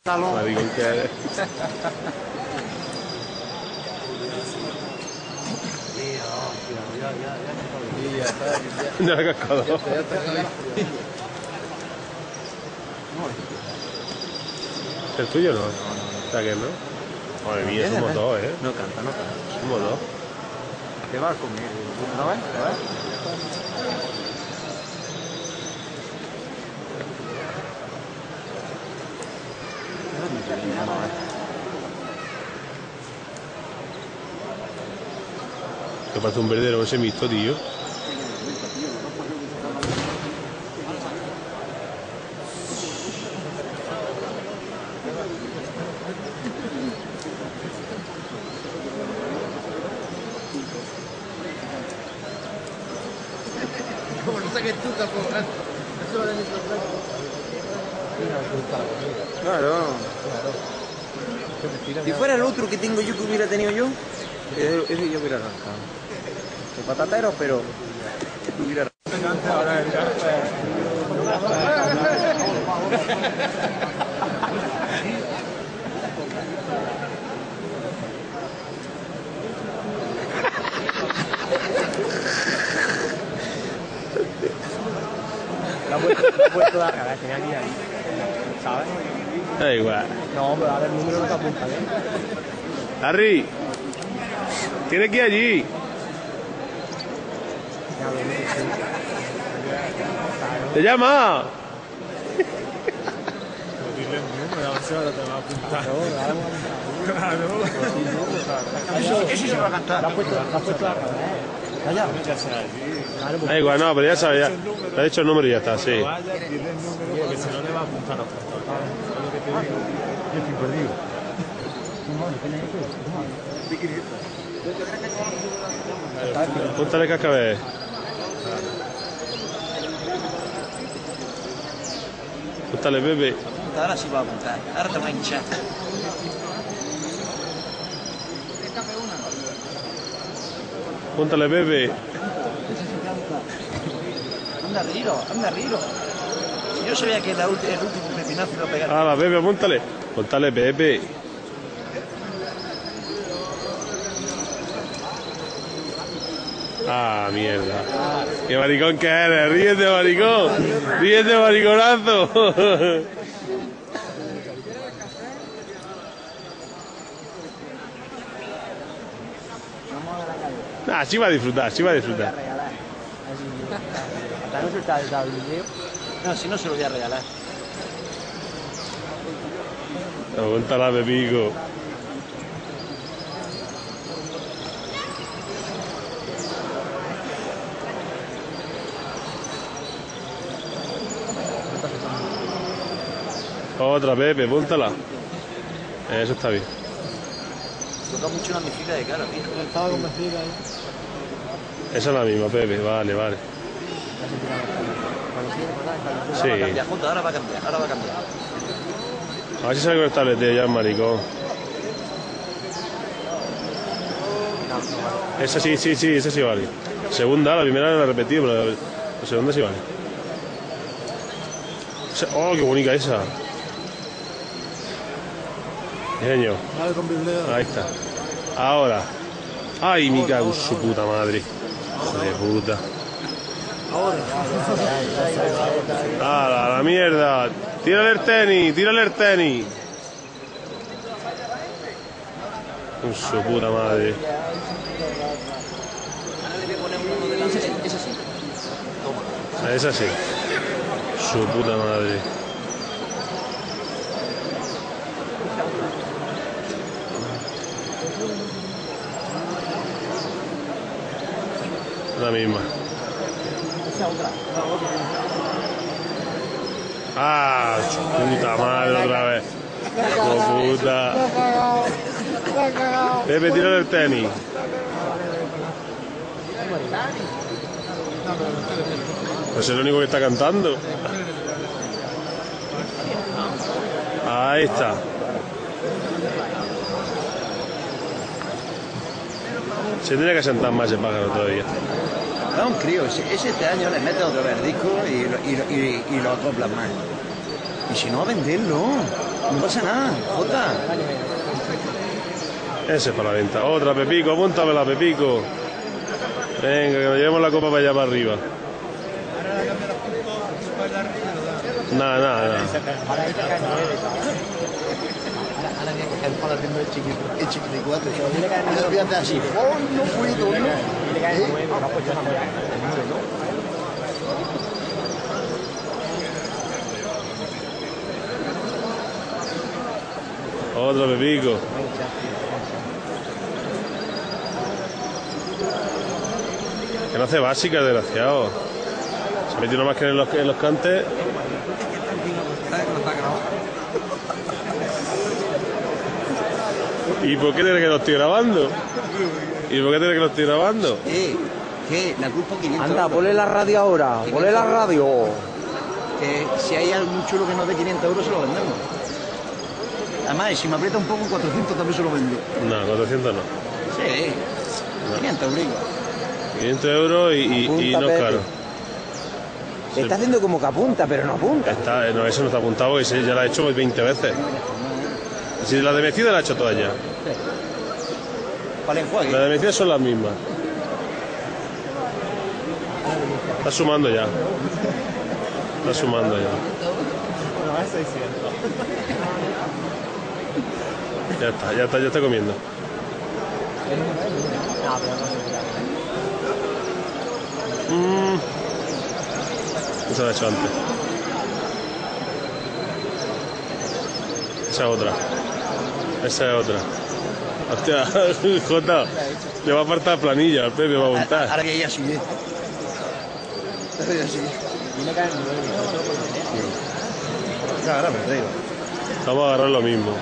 Maricón que eres. Ya he cascado. ¿El tuyo no? O sea que no. Madre mía, somos dos, ¿eh? No canta, no canta. Somos dos. ¿Qué va conmigo? ¿No ves? ¿No ves? Que parece un verdadero ese mixto, tío. Como lo saques tú, capo. Eso vale mi Claro. Si fuera el otro que tengo yo, que hubiera tenido yo, ese yo hubiera arrancado. De patateros, pero hubiera La he puesto la cara, tenía que ir ahí. ¿Sabes? Da igual. No, pero a ver, el número no te apunta, ¿eh? Harry, tienes que ir allí. ¡Te llama! Dile el número, a ver si ahora te va a apuntar. Claro. Eso se va a cantar. La has puesto la cara, Calla. Ya sea allí. Da igual, no, pero ya sabes, ya. Te ha dicho el número y ya está, sí. Vaya, dile el número porque si no le va a apuntar a otro. ¿Sabes lo que te digo? Yo estoy perdido. Póntale cascabel. Póntale, Pepe. Ahora sí va a apuntar. Ahora te va a hinchar. Póntale, Pepe. Anda, Riro. Si yo sabía que el último pepinazo iba a pegar. Ah, Pepe, póntale. Póntale, Pepe. Ah, mierda. Qué maricón que eres. Ríete, maricón. Ríete, mariconazo. Ah, sí va a disfrutar, sí va a disfrutar. Hasta no se está el video. No, si no se lo voy a regalar. Aguántala, Pepico. Otra, Pepe, póntala. Eso está bien. Toca mucho una mejilla de cara, tío. Estaba convencida ahí. Esa es la misma, Pepe. Vale, vale. Sí. Ahora va a cambiar, Jota, ahora va a cambiar. A ver si sale con el tableteo ya, maricón. Esa sí, esa sí vale. Segunda, la primera la he repetido, pero la segunda sí vale. ¡Oh, qué bonita esa! Genio. Ahí está. Ahora. ¡Ay, mi cago en su puta madre! Hijo de puta. ¡Ah, la mierda! ¡Tírale el tenis! Con su puta madre. Esa sí. Su puta madre. La misma. Ah, su puta madre otra vez. Hijo puta. Pepe, tírale el tenis. Pues es el único que está cantando. Ahí está. Se tendría que sentar más ese pájaro todavía. Es un crío, ese este año le mete otro verdisco y lo acoplan más. Y si no, a venderlo. No pasa nada, Jota. Ese es para la venta. Otra, Pepico, apúntamela, Pepico. Venga, que nos llevemos la copa para allá para arriba. Nada. Ahora hay que coger el palo haciendo el chiquito de 4. Ahora fíjate así. ¡Oh, no puedo! Le cae 9, no ha puesto nada. El 9, ¿no? Otra, Pepico. Que no hace básica, desgraciado. Se metió nomás que en los cantes. ¿Y por qué tiene que lo estoy grabando? Que la culpa 500 Anda, euros. ponle la radio ahora, ponle la radio. Que si hay algún chulo que nos dé 500 euros, se lo vendemos. Además, si me aprieta un poco, 400 también se lo vendo. No, 400 no. Sí, 500 euros. 500 euros y Apunta, no es Pepe. caro. Está haciendo como que apunta, pero no apunta. No, eso no está apuntado, porque ya la he hecho 20 veces. Si la de Mecida la he hecho todas ya. Para el enjuague. Las de Mecida son las mismas. Está sumando ya. Bueno, es 600. Ya está comiendo. No, pero no sé. Esa la he hecho antes. Esa es otra. Hostia, Jota, le va a apartar planilla al Pepe, va a apuntar. Ahora que ella sigue. Ahora ya sigue. Y le cae 9, Ahora me traigo. Vamos a agarrar lo mismo.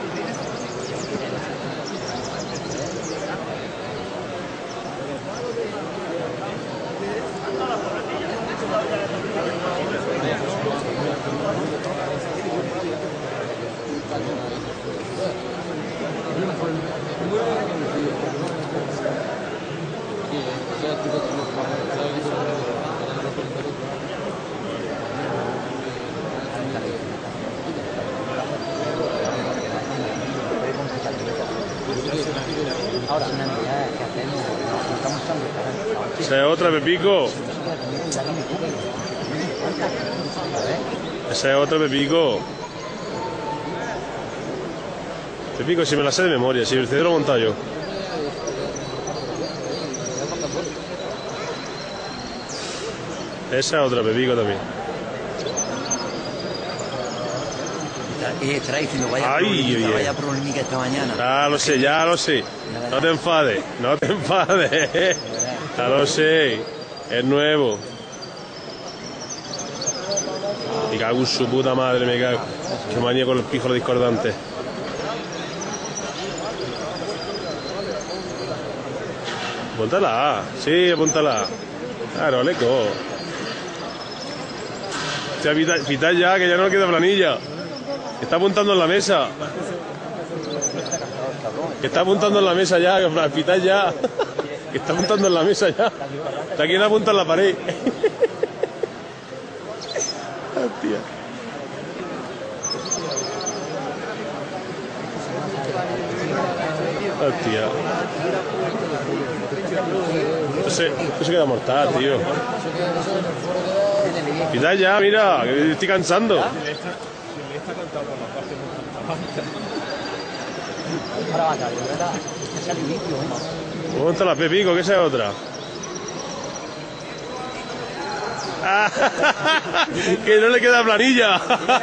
Ahora, una entidad que hacemos, no estamos tan Esa es otra, Pepico. Esa es otra, Pepico. Pepico, si me la sé de memoria, si el CD lo he montado yo. Esa es otra, Pepico también. Estará diciendo, vaya Ay, problemica, oye. vaya problemica esta mañana. Ya lo sé. No te enfades. Ya lo sé. Es nuevo. Me cago en su puta madre, me cago. Qué manía con los pijos discordantes. Apúntala. Sí, apúntala. Claro, leco. Hostia, pitad ya, que ya no queda planilla. Está apuntando en la mesa. Está apuntando en la mesa ya, pitad ya. Está apuntando en la mesa ya. Está quien apunta en la pared. Hostia. Hostia. Esto se queda mortal, tío. Pitad ya, mira, que me estoy cansando. Ahora va a caer, ¿verdad? Es el inicio, ¿Cómo está la Pepico? Que esa es otra. Que no le queda planilla.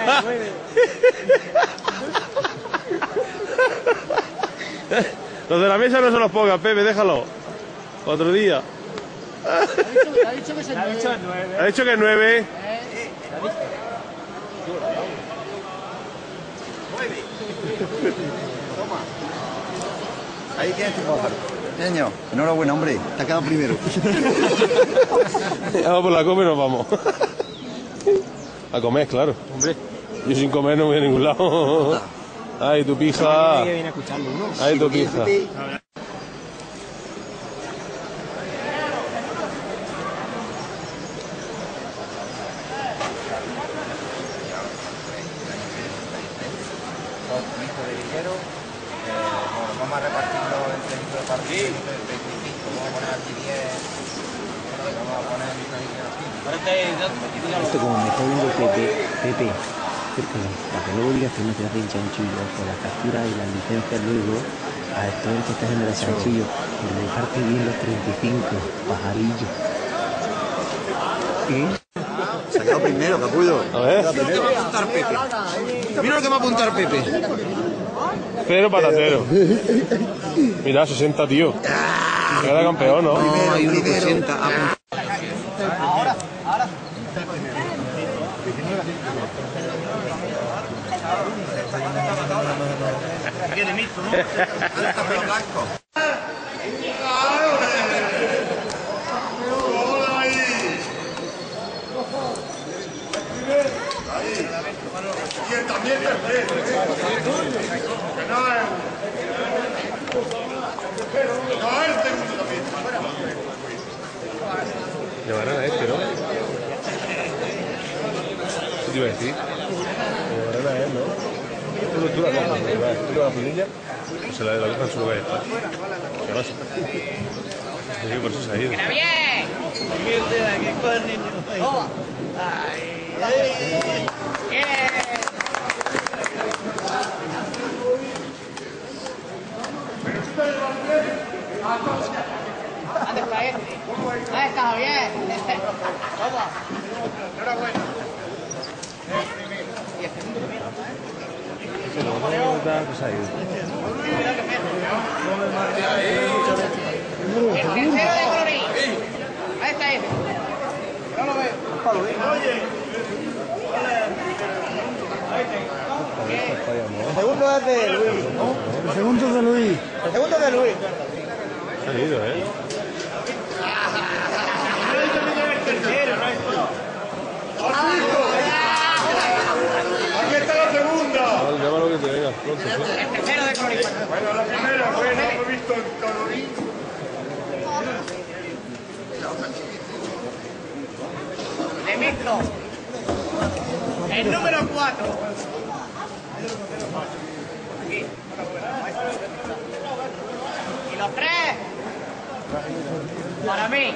Los de la mesa no se los pongan, Pepe, déjalo. Otro día. Ha dicho que es el 9. Ha dicho que es 9. Ahí tienes tu pájaro. Señor, enhorabuena, hombre. Te ha quedado primero. Vamos por la copa y nos vamos. A comer, claro. Hombre, Yo sin comer no voy a ningún lado. Ay, tu pija. que viene a escucharlo uno. Ay, tu pija. listo de ligero. Bueno, vamos a repartirlo entre litros de partido, 25. Vamos a poner aquí 10. Vamos a poner el litro de ligero aquí. Esto como me está viendo Pepe, acércalo, para que luego digas que no te hace el chanchullo con las capturas y las licencias luego a todo el que está haciendo el chanchullo y reparte bien los 35 pajarillos. Se ha quedado primero, capullo. A ver. Mira lo que va a apuntar Pepe. Cero patatero. Mira, 60, tío. Queda campeón, ¿no? No, hay uno que 80. Llevarán a este, ¿no? ¿Qué te iba a decir? Llevarán a él, ¿no? Tú la cojas, tú la pinilla, pues se la cojan en su lugar y está. ¿Qué pasa? Sí, por eso se ha ido. ¿Dónde está este? ¿Dónde está Javier? Vamos. Enhorabuena. Se ha ido. El tercero de Colorín. Ahí está este. No lo veo. El segundo es de Luis, ¿no? El segundo de Luis. El segundo es de Luis. Se ha ido, ¿eh? Aquí está la segunda. Vale, llámalo que te venga pronto, ¿sí? El tercero de Colorín. Bueno, la primera, bueno, hemos visto en Colorín. De mixto. El número 4. Aquí. Y los 3. Para mí.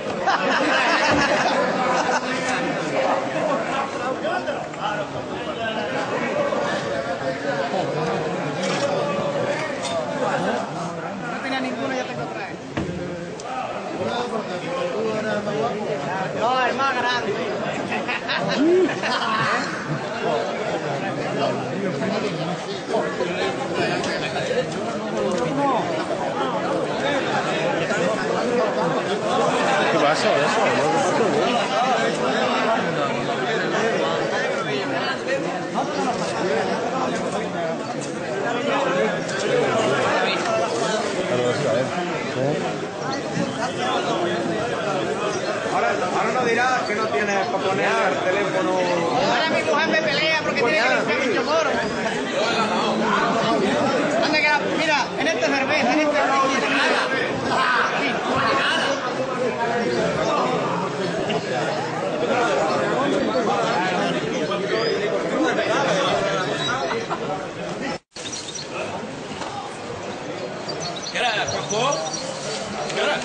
No tenía ninguno, yo tengo 3. No, el más grande. ¿Qué pasa? Ahora no dirás que no tienes para poner el teléfono. Ahora mi mujer me pelea porque tiene que limpiar mucho moro. Anda que, mira, en esta cerveza, en este no tiene nada. ¿Qué era? ¿Cojo? ¿Qué era?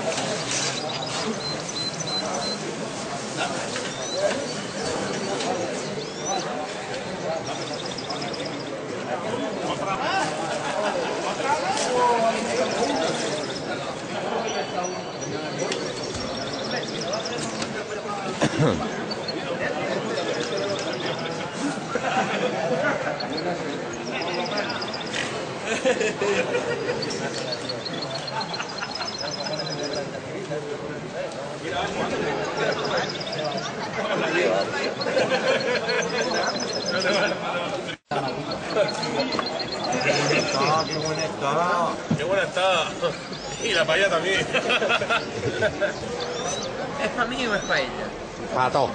¡Qué buena está! ¡Qué buena está! Y la paella también. ¿Es para mí o es para ella? Para todo.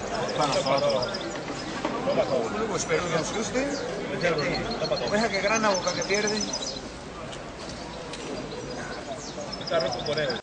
Pues espero que os guste. Deja que grana boca que pierde. Está rojo por él.